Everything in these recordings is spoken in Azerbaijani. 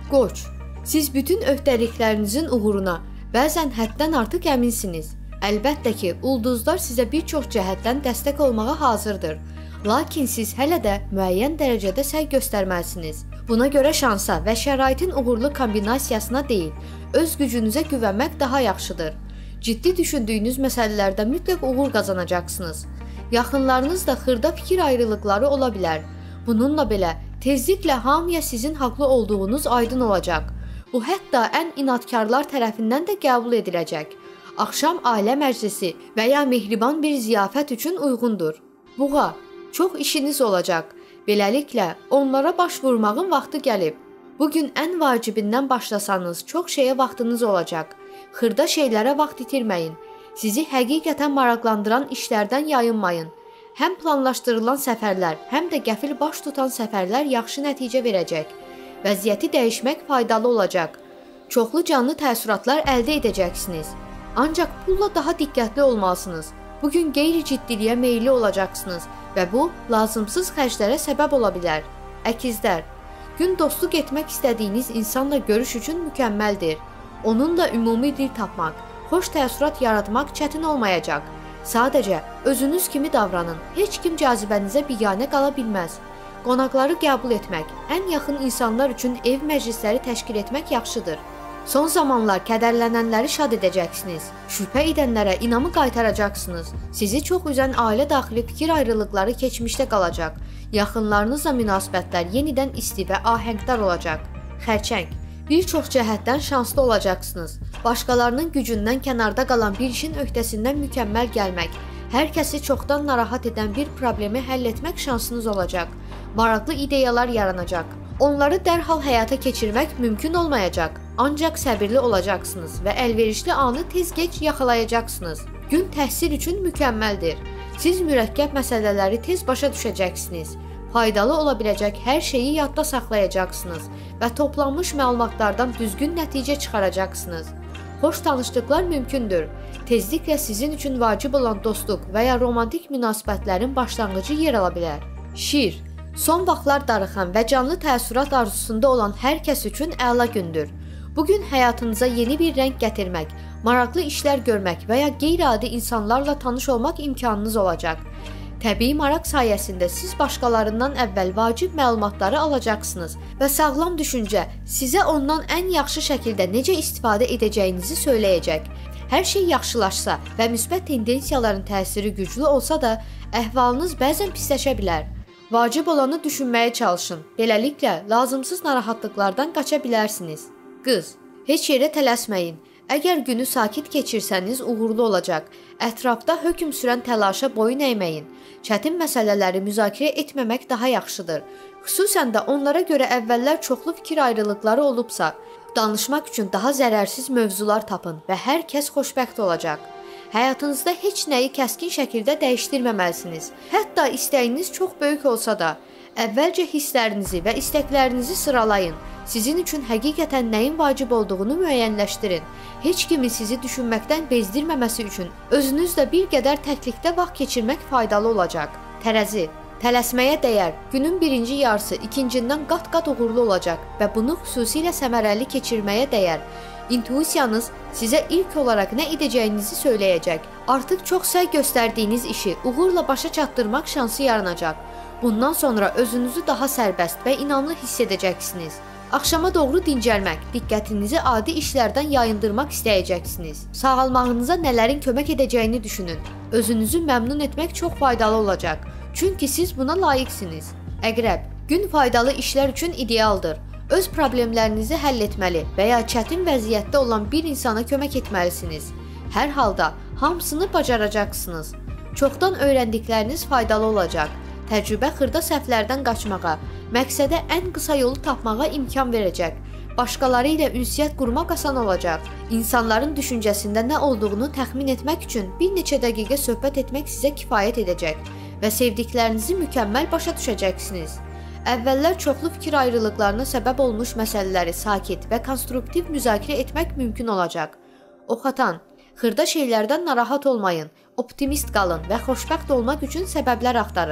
Qoç, siz bütün öhdəliklərinizin uğuruna bəzən həddən artıq əminsiniz. Əlbəttə ki, ulduzlar sizə bir çox cəhətdən dəstək olmağa hazırdır. Lakin siz hələ də müəyyən dərəcədə səy göstərməlisiniz. Buna görə şansa və şəraitin uğurlu kombinasiyasına deyil, öz gücünüzə güvənmək daha yaxşıdır. Ciddi düşündüyünüz məsələlərdə mütləq uğur qazanacaqsınız. Yaxınlarınızda xırda fikir ayrılıqları ola bilər. Bununla belə, tezliklə hamıya sizin haqlı olduğunuz aydın olacaq. Bu hətta ən inadkarlar tərəfindən də qəbul ediləcək. Axşam ailə məclisi və ya mehriban bir ziyafət üçün uyğundur. Buğa, çox işiniz olacaq. Beləliklə, onlara baş vurmağın vaxtı gəlib. Bugün ən vacibindən başlasanız, çox şeyə vaxtınız olacaq. Xırda şeylərə vaxt itirməyin. Sizi həqiqətən maraqlandıran işlərdən yayınmayın. Həm planlaşdırılan səfərlər, həm də qəfil baş tutan səfərlər yaxşı nəticə verəcək. Vəziyyəti dəyişmək faydalı olacaq. Çoxlu canlı təəssüratlar əldə edəcəksiniz. Ancaq pulla daha diqqətli olmalısınız. Bugün qeyri-ciddiliyə meyilli olacaqsınız və bu, lazımsız xərclərə səbəb ola bilər. Əkizlər, gün dostluq etmək istədiyiniz insanla görüş üçün mükəmməldir. Onunla ümumi dil tapmaq, xoş təəssürat yaratmaq çətin olmayacaq. Sadəcə, özünüz kimi davranın, heç kim cazibənizə biganə qala bilməz. Qonaqları qəbul etmək, ən yaxın insanlar üçün ev məclisləri təşkil etmək yaxşıdır. Son zamanlar kədərlənənləri şad edəcəksiniz. Şübhə edənlərə inamı qaytaracaqsınız. Sizi çox üzən ailə daxili fikir ayrılıqları keçmişdə qalacaq. Yaxınlarınızla münasibətlər yenidən isti və ahəngdar olacaq. Xərçəng, bir çox cəhətdən şanslı olacaqsınız. Başqalarının gücündən kənarda qalan bir işin öhdəsindən mükəmməl gəlmək, hər kəsi çoxdan narahat edən bir problemi həll etmək şansınız olacaq. Maraqlı ideyalar yaranacaq. Onları dərhal həyata keçirmək mümkün olmayacaq. Ancaq səbirli olacaqsınız və əlverişli anı tez-gec yaxalayacaqsınız. Gün təhsil üçün mükəmməldir. Siz mürəkkəb məsələləri tez başa düşəcəksiniz. Faydalı ola biləcək hər şeyi yadda saxlayacaqsınız və toplanmış məlumatlardan düzgün nəticə çıxaracaqsınız. Xoş tanışlıqlar mümkündür. Tezliklə sizin üçün vacib olan dostluq və ya romantik münasibətlərin başlanğıcı yer ala bilər. Şir, son vaxtlar darıxan və canlı təəssürat arzusunda olan hər kəs üçün əla gündür. Bugün həyatınıza yeni bir rəng gətirmək, maraqlı işlər görmək və ya qeyri-adi insanlarla tanış olmaq imkanınız olacaq. Təbii maraq sayəsində siz başqalarından əvvəl vacib məlumatları alacaqsınız və sağlam düşüncə sizə ondan ən yaxşı şəkildə necə istifadə edəcəyinizi söyləyəcək. Hər şey yaxşılaşsa və müsbət tendensiyaların təsiri güclü olsa da, əhvalınız bəzən pisləşə bilər. Vacib olanı düşünməyə çalışın. Beləliklə, lazımsız narahatlıqlardan qaça bilərsiniz. Qız, heç yerə tələsməyin. Əgər günü sakit keçirsəniz uğurlu olacaq. Ətrafda hökm sürən təlaşa boyun əyməyin. Çətin məsələləri müzakirə etməmək daha yaxşıdır. Xüsusən də onlara görə əvvəllər çoxlu fikir ayrılıqları olubsa, danışmaq üçün daha zərərsiz mövzular tapın və hər kəs xoşbəxt olacaq. Həyatınızda heç nəyi kəskin şəkildə dəyişdirməməlisiniz. Hətta istəyiniz çox böyük olsa da, əvvəlcə hisslərinizi və istəklərinizi sıralayın. Sizin üçün həqiqətən nəyin vacib olduğunu müəyyənləşdirin. Heç kimi sizi düşünməkdən bezdirməməsi üçün özünüzlə bir qədər təklikdə vaxt keçirmək faydalı olacaq. Tərəzi, tələsməyə dəyər. Günün birinci yarısı ikincindən qat-qat uğurlu olacaq və bunu xüsusilə səmərəli keçirməyə dəyər. İntuisiyanız sizə ilk olaraq nə edəcəyinizi söyləyəcək. Artıq çox səy göstərdiyiniz işi uğurla başa çatdırmaq şansı yaranacaq. Bundan sonra özünüzü daha sərbəst və inamlı hiss edəcəksiniz. Axşama doğru dincəlmək, diqqətinizi adi işlərdən yayındırmaq istəyəcəksiniz. Sağalmağınıza nələrin kömək edəcəyini düşünün. Özünüzü məmnun etmək çox faydalı olacaq. Çünki siz buna layiqsiniz. Əqrəb, gün faydalı işlər üçün idealdır. Öz problemlərinizi həll etməli və ya çətin vəziyyətdə olan bir insana kömək etməlisiniz. Hər halda hamısını bacaracaqsınız. Çoxdan öyrəndikləriniz faydalı olacaq. Təcrübə xırda səhvlərdən qaçmağa, məqsədə ən qısa yolu tapmağa imkan verəcək. Başqaları ilə ünsiyyət qurmaq asan olacaq. İnsanların düşüncəsində nə olduğunu təxmin etmək üçün bir neçə dəqiqə söhbət etmək sizə kifayət edəcək və sevdiklərinizi mükəmməl başa düşəcəksiniz. Əvvəllər çoxlu fikir ayrılıqlarına səbəb olmuş məsələləri sakit və konstruktiv müzakirə etmək mümkün olacaq. Oxatan, xırda şeylərdən narahat olmayın, optimist qalın və xoşbəxt olmaq üçün səbəblər axtarın.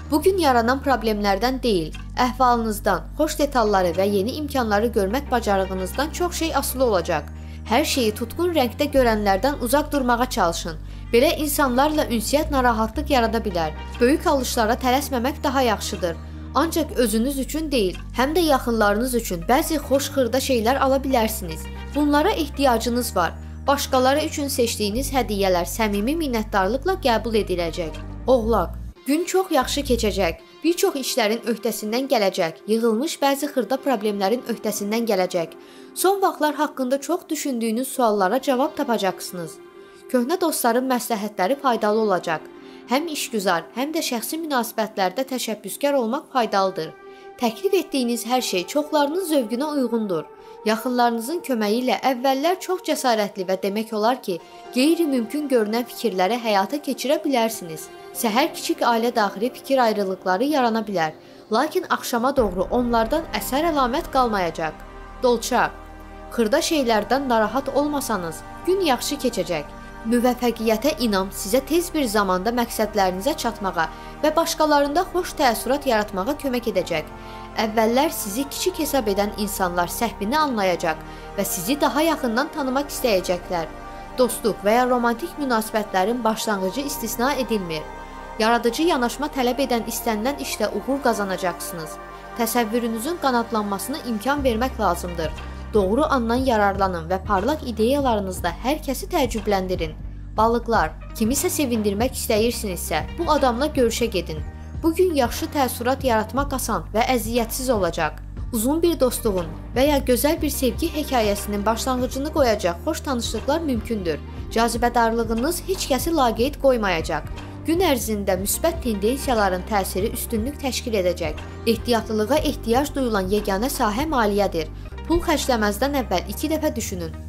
Bugün yaranan problemlərdən deyil, əhvalınızdan, xoş detalları və yeni imkanları görmək bacarığınızdan çox şey asılı olacaq. Hər şeyi tutqun rəngdə görənlərdən uzaq durmağa çalışın. Belə insanlarla ünsiyyət narahatlıq yarada bilər. Böyük alışlara tələsməmək daha yaxşıdır. Ancaq özünüz üçün deyil, həm də yaxınlarınız üçün bəzi xoş xırda şeylər ala bilərsiniz. Bunlara ehtiyacınız var. Başqaları üçün seçdiyiniz hədiyyələr səmimi minnətdarlıqla qəbul ediləcək. Oğlaq, gün çox yaxşı keçəcək. Bir çox işlərin öhdəsindən gələcək. Yığılmış bəzi xırda problemlərin öhdəsindən gələcək. Son vaxtlar haqqında çox düşündüyünüz suallara cavab tapacaqsınız. Köhnə dostların məsləhətləri faydalı olacaq. Həm işgüzar, həm də şəxsi münasibətlərdə təşəbbüskar olmaq faydalıdır. Təklif etdiyiniz hər şey çoxlarının zövqünə uyğundur. Yaxınlarınızın köməyi ilə əvvəllər çox cəsarətli və demək olar ki, qeyri-mümkün görünən fikirləri həyata keçirə bilərsiniz. Səhər kiçik ailə daxili fikir ayrılıqları yarana bilər, lakin axşama doğru onlardan əsər əlamət qalmayacaq. Dolça, xırda şeylərdən narahat olmasanız, gün yaxşı keçəcək. Müvəffəqiyyətə inam sizə tez bir zamanda məqsədlərinizə çatmağa və başqalarında xoş təəssürat yaratmağa kömək edəcək. Əvvəllər sizi kiçik hesab edən insanlar səhvini anlayacaq və sizi daha yaxından tanımaq istəyəcəklər. Dostluq və ya romantik münasibətlərin başlanğıcı istisna edilmir. Yaradıcı yanaşma tələb edən istənilən işdə uğur qazanacaqsınız. Təsəvvürünüzün qanadlanmasına imkan vermək lazımdır. Doğru andan yararlanın və parlaq ideyalarınızla hər kəsi təəccübləndirin. Balıqlar, kimisə sevindirmək istəyirsinizsə, bu adamla görüşə gedin. Bugün yaxşı təəssürat yaratmaq asan və əziyyətsiz olacaq. Uzun bir dostluğun və ya gözəl bir sevgi hekayəsinin başlanğıcını qoyacaq xoş tanışlıqlar mümkündür. Cazibədarlığınız heç kəsi laqeyd qoymayacaq. Gün ərzində müsbət tendensiyaların təsiri üstünlük təşkil edəcək. Ehtiyatlılığa ehtiyac duyulan yeganə sahə maliyyədir. Pul xərcləməzdən əvvəl 2 dəfə düşünün.